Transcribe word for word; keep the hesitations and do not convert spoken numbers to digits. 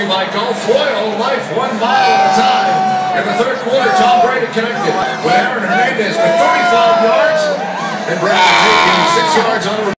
you by Gulf Oil, life one mile at a time. In the third quarter, Tom Brady connected with Aaron Hernandez for thirty-five yards, and Brady taking six yards on a